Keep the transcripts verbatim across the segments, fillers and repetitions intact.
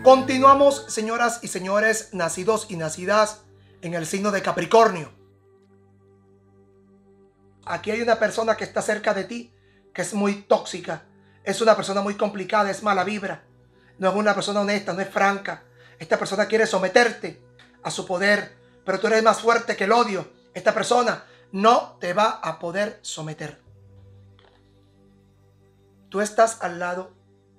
Continuamos, señoras y señores, nacidos y nacidas en el signo de Capricornio. Aquí hay una persona que está cerca de ti, que es muy tóxica. Es una persona muy complicada, es mala vibra. No es una persona honesta, no es franca. Esta persona quiere someterte a su poder, pero tú eres más fuerte que el odio. Esta persona no te va a poder someter. Tú estás al lado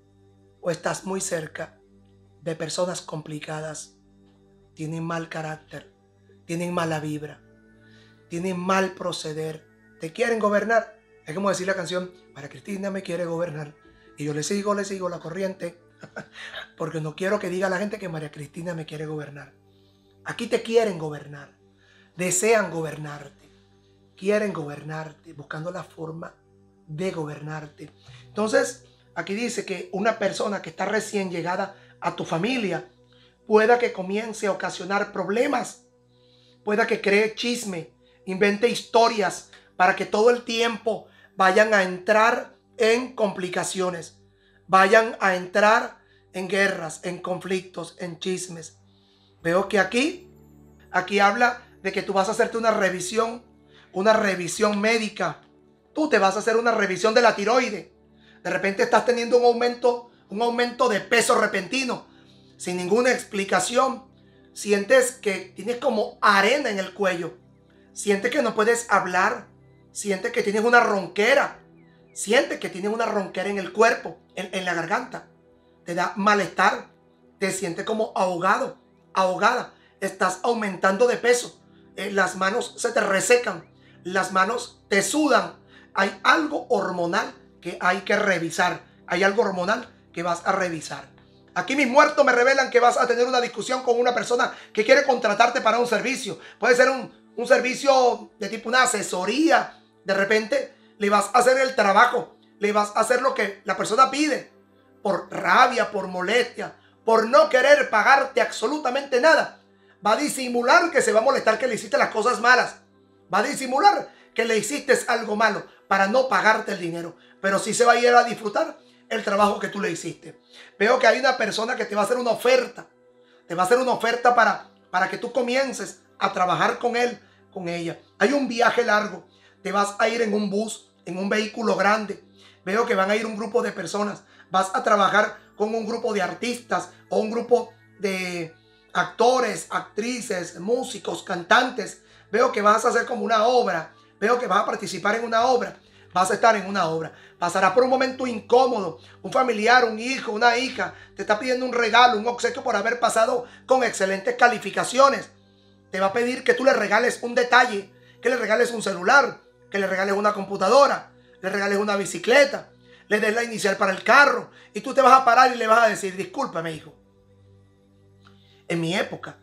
o estás muy cerca de personas complicadas. Tienen mal carácter, tienen mala vibra, tienen mal proceder. Te quieren gobernar. Es como decir la canción, María Cristina me quiere gobernar. Y yo le sigo, le sigo la corriente. Porque no quiero que diga la gente que María Cristina me quiere gobernar. Aquí te quieren gobernar. Desean gobernarte. Quieren gobernarte, buscando la forma de gobernarte. Entonces, aquí dice que una persona que está recién llegada a tu familia pueda que comience a ocasionar problemas. Pueda que cree chisme, invente historias para que todo el tiempo vayan a entrar en complicaciones. Vayan a entrar en guerras, en conflictos, en chismes. Veo que aquí, aquí habla de que tú vas a hacerte una revisión, una revisión médica. Tú te vas a hacer una revisión de la tiroide. De repente estás teniendo un aumento, un aumento de peso repentino, sin ninguna explicación. Sientes que tienes como arena en el cuello. Sientes que no puedes hablar. Sientes que tienes una ronquera. Sientes que tienes una ronquera en el cuerpo, en, en la garganta. Te da malestar. Te sientes como ahogado, ahogada. Estás aumentando de peso. Eh, las manos se te resecan. Las manos te sudan. Hay algo hormonal que hay que revisar. Hay algo hormonal que vas a revisar. Aquí mis muertos me revelan que vas a tener una discusión con una persona que quiere contratarte para un servicio. Puede ser un, un servicio de tipo una asesoría. De repente le vas a hacer el trabajo. Le vas a hacer lo que la persona pide. Por rabia, por molestia, por no querer pagarte absolutamente nada. Va a disimular que se va a molestar que le hiciste las cosas malas. Va a disimular que le hiciste algo malo para no pagarte el dinero. Pero sí se va a ir a disfrutar el trabajo que tú le hiciste. Veo que hay una persona que te va a hacer una oferta. Te va a hacer una oferta para, para que tú comiences a trabajar con él, con ella. Hay un viaje largo. Te vas a ir en un bus, en un vehículo grande. Veo que van a ir un grupo de personas. Vas a trabajar con un grupo de artistas o un grupo de actores, actrices, músicos, cantantes. Veo que vas a hacer como una obra. Veo que vas a participar en una obra. Vas a estar en una obra. Pasarás por un momento incómodo. Un familiar, un hijo, una hija te está pidiendo un regalo, un obsequio por haber pasado con excelentes calificaciones. Te va a pedir que tú le regales un detalle, que le regales un celular, que le regales una computadora, le regales una bicicleta, le des la inicial para el carro. Y tú te vas a parar y le vas a decir, discúlpame, hijo. En mi época,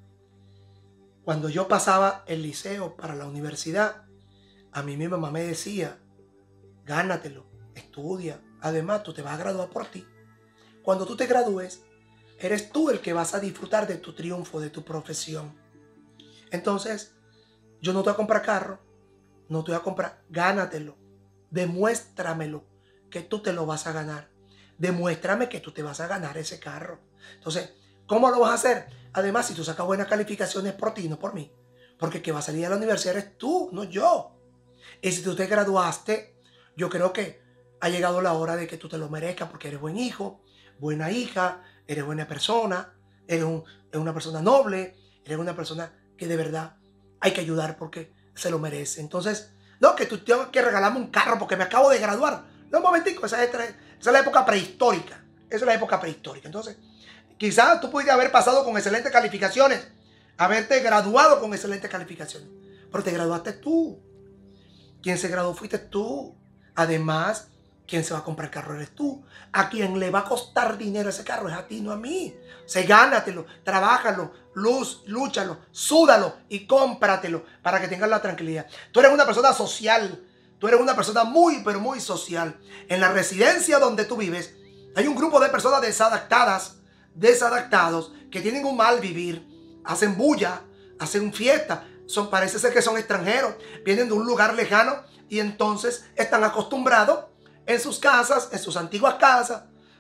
cuando yo pasaba el liceo para la universidad, a mí mi mamá me decía, gánatelo, estudia. Además, tú te vas a graduar por ti. Cuando tú te gradúes, eres tú el que vas a disfrutar de tu triunfo, de tu profesión. Entonces, yo no te voy a comprar carro, no te voy a comprar, gánatelo. Demuéstramelo que tú te lo vas a ganar. Demuéstrame que tú te vas a ganar ese carro. Entonces, ¿cómo lo vas a hacer? Además, si tú sacas buenas calificaciones por ti, no por mí. Porque el que va a salir a la universidad eres tú, no yo. Y si tú te graduaste, yo creo que ha llegado la hora de que tú te lo merezcas porque eres buen hijo, buena hija, eres buena persona, eres, un, eres una persona noble, eres una persona que de verdad hay que ayudar porque se lo merece. Entonces, no, que tú tienes que regalarme un carro porque me acabo de graduar. No, un momentico, esa es, esa es la época prehistórica. Esa es la época prehistórica. Entonces, quizás tú pudieras haber pasado con excelentes calificaciones, haberte graduado con excelentes calificaciones, pero te graduaste tú. Quien se graduó fuiste tú. Además, quien se va a comprar carro eres tú. A quien le va a costar dinero ese carro es a ti, no a mí. O sea, gánatelo, trabájalo, luz, lúchalo, súdalo y cómpratelo para que tengas la tranquilidad. Tú eres una persona social. Tú eres una persona muy, pero muy social. En la residencia donde tú vives, hay un grupo de personas desadaptadas, desadaptados, que tienen un mal vivir. Hacen bulla, hacen fiesta. Son, parece ser que son extranjeros. Vienen de un lugar lejano y entonces están acostumbrados en sus casas, en sus antiguas casas,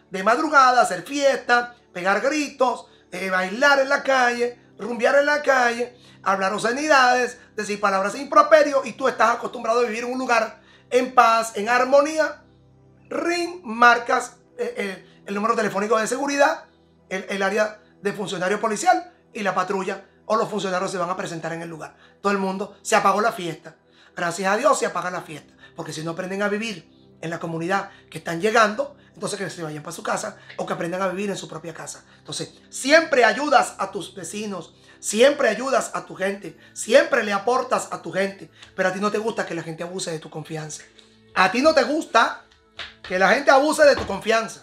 de madrugada, hacer fiesta, pegar gritos, eh, bailar en la calle, rumbear en la calle, hablar obscenidades, decir palabras improperios, y tú estás acostumbrado a vivir en un lugar en paz, en armonía. Ring, marcas eh, eh, el número telefónico de seguridad, el, el área de funcionario policial y la patrulla o los funcionarios se van a presentar en el lugar. Todo el mundo, se apagó la fiesta. Gracias a Dios se apaga la fiesta, porque si no aprenden a vivir en la comunidad que están llegando, entonces que se vayan para su casa o que aprendan a vivir en su propia casa. Entonces, siempre ayudas a tus vecinos, siempre ayudas a tu gente, siempre le aportas a tu gente, pero a ti no te gusta que la gente abuse de tu confianza. A ti no te gusta que la gente abuse de tu confianza.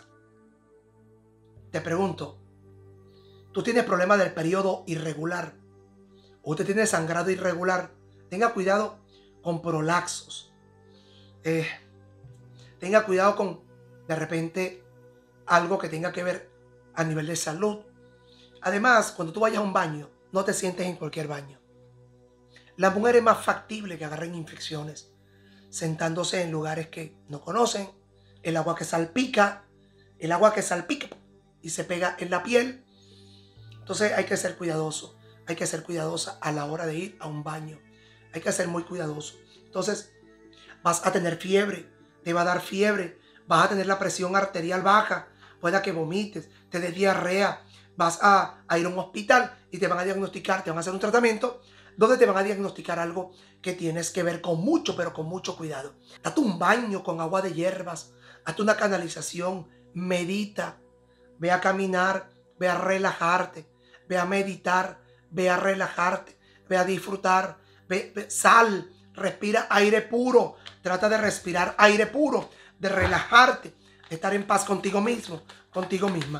Te pregunto, ¿tú tienes problemas del periodo irregular? ¿O usted tiene sangrado irregular? Tenga cuidado con prolaxos. Eh, tenga cuidado con, de repente, algo que tenga que ver a nivel de salud. Además, cuando tú vayas a un baño, no te sientes en cualquier baño. Las mujeres es más factible que agarren infecciones sentándose en lugares que no conocen, el agua que salpica, el agua que salpica y se pega en la piel. Entonces hay que ser cuidadoso, hay que ser cuidadosa a la hora de ir a un baño. Hay que ser muy cuidadoso. Entonces vas a tener fiebre, te va a dar fiebre, vas a tener la presión arterial baja, pueda que vomites, te dé diarrea, vas a, a ir a un hospital y te van a diagnosticar, te van a hacer un tratamiento donde te van a diagnosticar algo que tienes que ver con mucho, pero con mucho cuidado. Date un baño con agua de hierbas, hazte una canalización, medita, ve a caminar, ve a relajarte, ve a meditar, ve a relajarte, ve a disfrutar, ve, ve, sal, respira aire puro, trata de respirar aire puro, de relajarte, de estar en paz contigo mismo, contigo misma.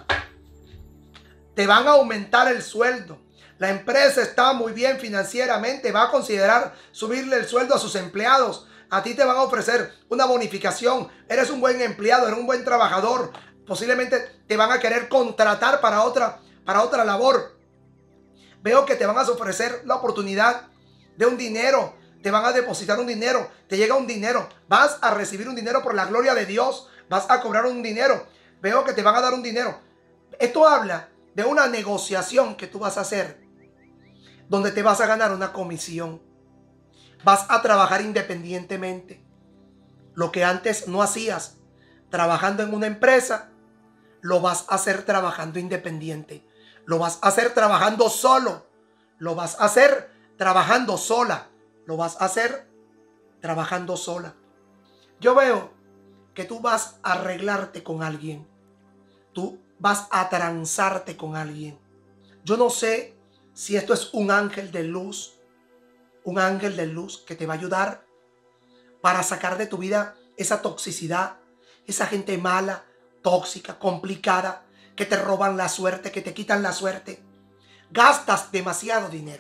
Te van a aumentar el sueldo. La empresa está muy bien financieramente, va a considerar subirle el sueldo a sus empleados. A ti te van a ofrecer una bonificación. Eres un buen empleado, eres un buen trabajador. Posiblemente te van a querer contratar para otra, para otra labor. Veo que te van a ofrecer la oportunidad de un dinero. Te van a depositar un dinero. Te llega un dinero. Vas a recibir un dinero por la gloria de Dios. Vas a cobrar un dinero. Veo que te van a dar un dinero. Esto habla de una negociación que tú vas a hacer, donde te vas a ganar una comisión. Vas a trabajar independientemente. Lo que antes no hacías trabajando en una empresa, lo vas a hacer trabajando independiente. Lo vas a hacer trabajando solo. Lo vas a hacer trabajando sola. Lo vas a hacer trabajando sola. Yo veo que tú vas a arreglarte con alguien. Tú vas a transarte con alguien. Yo no sé si esto es un ángel de luz, un ángel de luz que te va a ayudar para sacar de tu vida esa toxicidad, esa gente mala, tóxica, complicada, que te roban la suerte, que te quitan la suerte. Gastas demasiado dinero,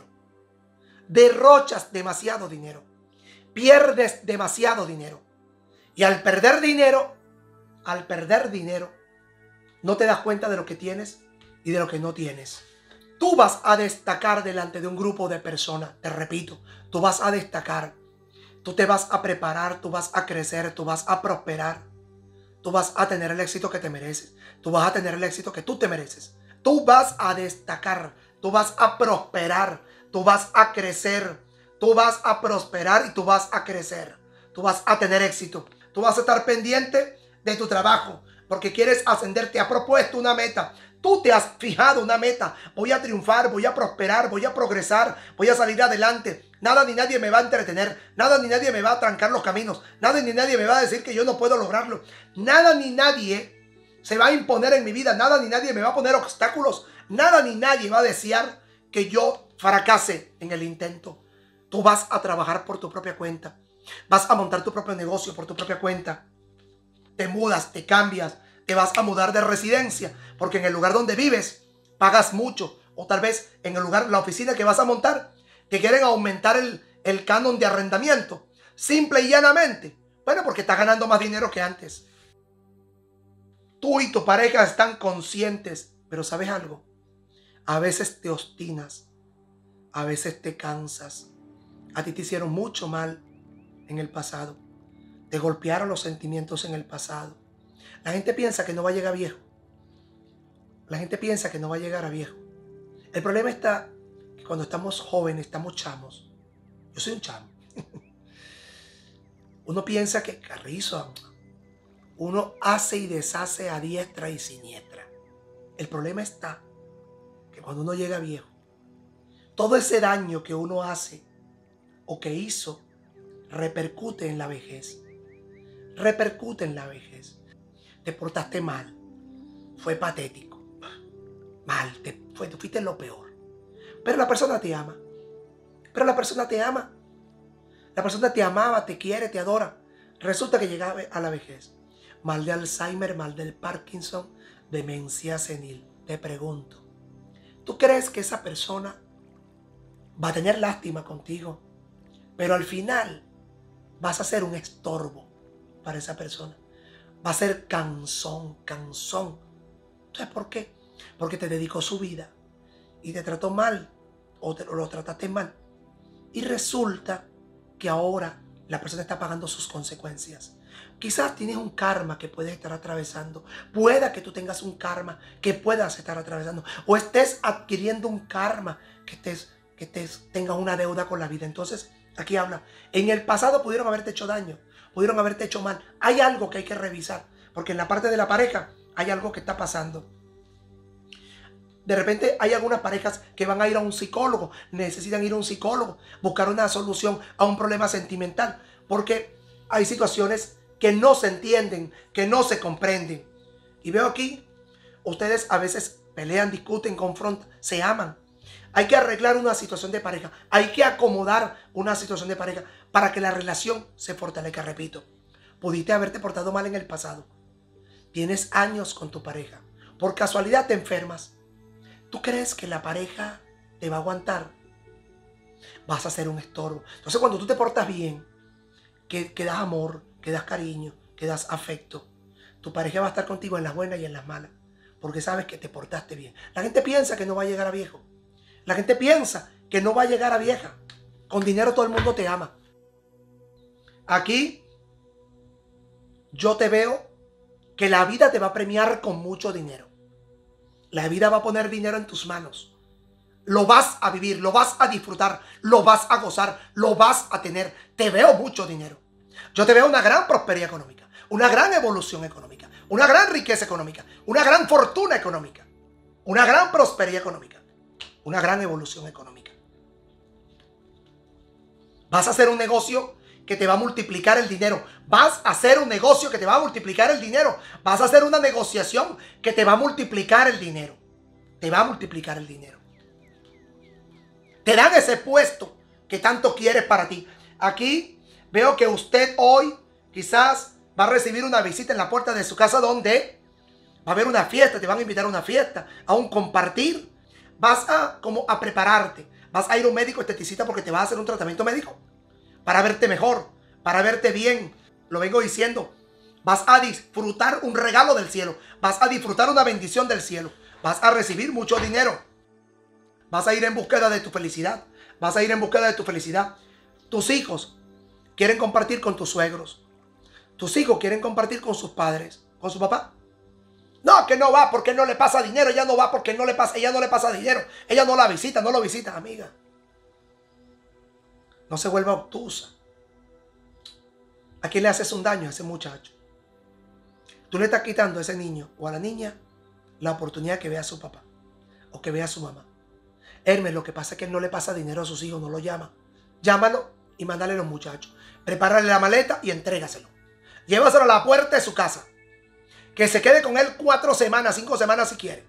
derrochas demasiado dinero, pierdes demasiado dinero. Y al perder dinero, al perder dinero, no te das cuenta de lo que tienes y de lo que no tienes. Tú vas a destacar delante de un grupo de personas. Te repito, tú vas a destacar. Tú te vas a preparar, tú vas a crecer, tú vas a prosperar. Tú vas a tener el éxito que te mereces. Tú vas a tener el éxito que tú te mereces. Tú vas a destacar, tú vas a prosperar, tú vas a crecer. Tú vas a prosperar y tú vas a crecer. Tú vas a tener éxito. Tú vas a estar pendiente de tu trabajo porque quieres ascender. Te has propuesto una meta. Tú te has fijado una meta. Voy a triunfar, voy a prosperar, voy a progresar, voy a salir adelante. Nada ni nadie me va a entretener. Nada ni nadie me va a trancar los caminos. Nada ni nadie me va a decir que yo no puedo lograrlo. Nada ni nadie se va a imponer en mi vida. Nada ni nadie me va a poner obstáculos. Nada ni nadie va a desear que yo fracase en el intento. Tú vas a trabajar por tu propia cuenta. Vas a montar tu propio negocio por tu propia cuenta. Te mudas, te cambias, te vas a mudar de residencia, porque en el lugar donde vives pagas mucho, o tal vez en el lugar, la oficina que vas a montar, te quieren aumentar el, el canon de arrendamiento, simple y llanamente. Bueno, porque estás ganando más dinero que antes. Tú y tu pareja están conscientes, pero ¿sabes algo? A veces te obstinas, a veces te cansas. A ti te hicieron mucho mal en el pasado. Te golpearon los sentimientos en el pasado. La gente piensa que no va a llegar viejo. La gente piensa que no va a llegar a viejo. El problema está que cuando estamos jóvenes, estamos chamos. Yo soy un chamo. Uno piensa que carrizo, uno hace y deshace a diestra y siniestra. El problema está que cuando uno llega viejo, todo ese daño que uno hace o que hizo repercute en la vejez. Repercute en la vejez. Te portaste mal. Fue patético. Mal. Te, fue, tú fuiste lo peor. Pero la persona te ama. Pero la persona te ama. La persona te amaba, te quiere, te adora. Resulta que llegaba a la vejez. Mal de Alzheimer, mal del Parkinson, demencia senil. Te pregunto, ¿tú crees que esa persona va a tener lástima contigo? Pero al final vas a ser un estorbo para esa persona. Va a ser cansón, cansón. ¿Sabes por qué? Porque te dedicó su vida y te trató mal o, te, o lo trataste mal. Y resulta que ahora la persona está pagando sus consecuencias. Quizás tienes un karma que puedes estar atravesando. Pueda que tú tengas un karma que puedas estar atravesando. O estés adquiriendo un karma que, estés, que estés, tengas una deuda con la vida. Entonces, aquí habla. En el pasado pudieron haberte hecho daño. Pudieron haberte hecho mal. Hay algo que hay que revisar. Porque en la parte de la pareja hay algo que está pasando. De repente hay algunas parejas que van a ir a un psicólogo, necesitan ir a un psicólogo, buscar una solución a un problema sentimental, porque hay situaciones que no se entienden, que no se comprenden. Y veo aquí, ustedes a veces pelean, discuten, confrontan, se aman. Hay que arreglar una situación de pareja, hay que acomodar una situación de pareja para que la relación se fortalezca. Repito, pudiste haberte portado mal en el pasado, tienes años con tu pareja, por casualidad te enfermas. ¿Tú crees que la pareja te va a aguantar? Vas a ser un estorbo. Entonces, cuando tú te portas bien, que, que das amor, que das cariño, que das afecto, tu pareja va a estar contigo en las buenas y en las malas, porque sabes que te portaste bien. La gente piensa que no va a llegar a viejo. La gente piensa que no va a llegar a vieja. Con dinero todo el mundo te ama. Aquí yo te veo que la vida te va a premiar con mucho dinero. La vida va a poner dinero en tus manos. Lo vas a vivir, lo vas a disfrutar, lo vas a gozar, lo vas a tener. Te veo mucho dinero. Yo te veo una gran prosperidad económica, una gran evolución económica, una gran riqueza económica, una gran fortuna económica, una gran prosperidad económica, una gran evolución económica. Vas a hacer un negocio que te va a multiplicar el dinero. Vas a hacer un negocio que te va a multiplicar el dinero. Vas a hacer una negociación que te va a multiplicar el dinero. Te va a multiplicar el dinero. Te dan ese puesto que tanto quieres para ti. Aquí veo que usted hoy quizás va a recibir una visita en la puerta de su casa donde va a haber una fiesta. Te van a invitar a una fiesta, a un compartir. Vas a como a prepararte. Vas a ir a un médico esteticista porque te va a hacer un tratamiento médico para verte mejor, para verte bien. Lo vengo diciendo. Vas a disfrutar un regalo del cielo. Vas a disfrutar una bendición del cielo. Vas a recibir mucho dinero. Vas a ir en búsqueda de tu felicidad. Vas a ir en búsqueda de tu felicidad. Tus hijos quieren compartir con tus suegros. Tus hijos quieren compartir con sus padres, con su papá. No, que no va porque no le pasa dinero. Ella no va porque no le pasa, ella no le pasa dinero. Ella no la visita, no lo visita, amiga. No se vuelva obtusa. ¿A quién le haces un daño a ese muchacho? Tú le estás quitando a ese niño o a la niña la oportunidad que vea a su papá o que vea a su mamá. Hermes, lo que pasa es que él no le pasa dinero a sus hijos, no lo llama. Llámalo y mándale a los muchachos. Prepárale la maleta y entrégaselo. Llévaselo a la puerta de su casa. Que se quede con él cuatro semanas, cinco semanas si quiere.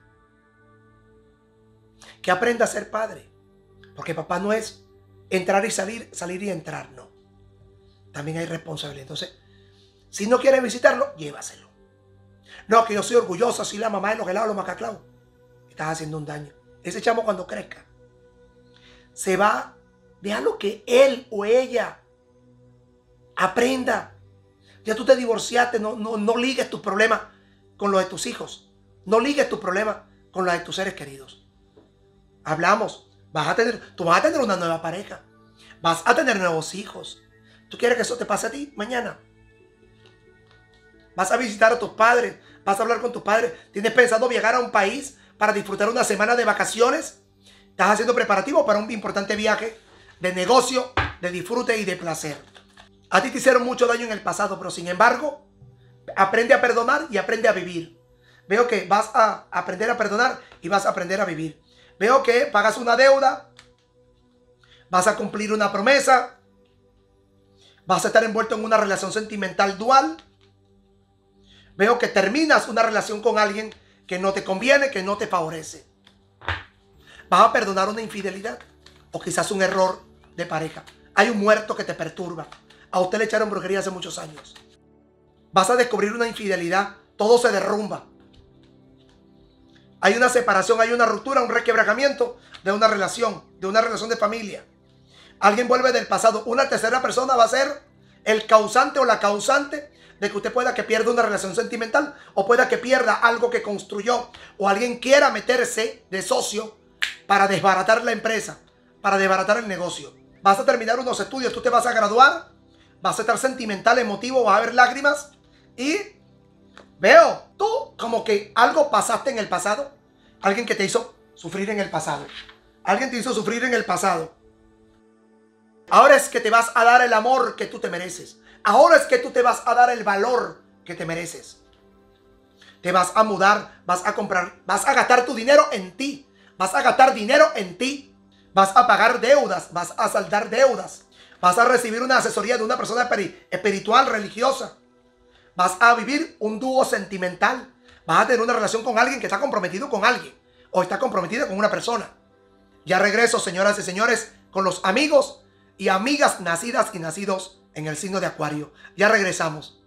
Que aprenda a ser padre. Porque papá no es entrar y salir, salir y entrar, no. También hay responsabilidad. Entonces, si no quiere visitarlo, llévaselo. No, que yo soy orgullosa, soy la mamá de los helados, los macaclaos. Estás haciendo un daño. Ese chamo cuando crezca, se va, déjalo que él o ella aprenda. Ya tú te divorciaste, no, no, no ligues tus problemas con los de tus hijos. No ligues tus problemas con los de tus seres queridos. Hablamos, vas a tener, tú vas a tener una nueva pareja. Vas a tener nuevos hijos. ¿Tú quieres que eso te pase a ti mañana? Vas a visitar a tus padres, vas a hablar con tus padres. ¿Tienes pensado viajar a un país para disfrutar una semana de vacaciones. Estás haciendo preparativo para un importante viaje de negocio, de disfrute y de placer. A ti te hicieron mucho daño en el pasado, pero sin embargo, aprende a perdonar y aprende a vivir. Veo que vas a aprender a perdonar y vas a aprender a vivir. Veo que pagas una deuda, vas a cumplir una promesa, vas a estar envuelto en una relación sentimental dual. Veo que terminas una relación con alguien que no te conviene, que no te favorece. Vas a perdonar una infidelidad o quizás un error de pareja. Hay un muerto que te perturba. A usted le echaron brujería hace muchos años. Vas a descubrir una infidelidad. Todo se derrumba. Hay una separación, hay una ruptura, un requebrajamiento de una relación, de una relación de familia. Alguien vuelve del pasado. Una tercera persona va a ser el causante o la causante de que usted pueda que pierda una relación sentimental o pueda que pierda algo que construyó, o alguien quiera meterse de socio para desbaratar la empresa, para desbaratar el negocio. Vas a terminar unos estudios, tú te vas a graduar, vas a estar sentimental, emotivo, vas a ver lágrimas y veo, tú como que algo pasaste en el pasado, alguien que te hizo sufrir en el pasado, alguien te hizo sufrir en el pasado. Ahora es que te vas a dar el amor que tú te mereces. Ahora es que tú te vas a dar el valor que te mereces. Te vas a mudar, vas a comprar, vas a gastar tu dinero en ti. Vas a gastar dinero en ti. Vas a pagar deudas, vas a saldar deudas. Vas a recibir una asesoría de una persona espiritual, religiosa. Vas a vivir un dúo sentimental. Vas a tener una relación con alguien que está comprometido con alguien. O está comprometido con una persona. Ya regreso, señoras y señores, con los amigos y amigas nacidas y nacidos en el signo de Acuario. Ya regresamos.